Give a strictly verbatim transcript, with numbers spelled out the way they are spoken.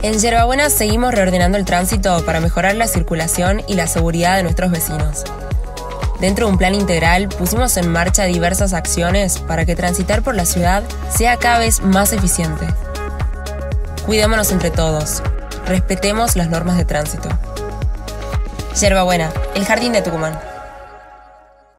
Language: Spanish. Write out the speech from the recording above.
En Yerbabuena seguimos reordenando el tránsito para mejorar la circulación y la seguridad de nuestros vecinos. Dentro de un plan integral pusimos en marcha diversas acciones para que transitar por la ciudad sea cada vez más eficiente. Cuidémonos entre todos, respetemos las normas de tránsito. Yerbabuena, el jardín de Tucumán.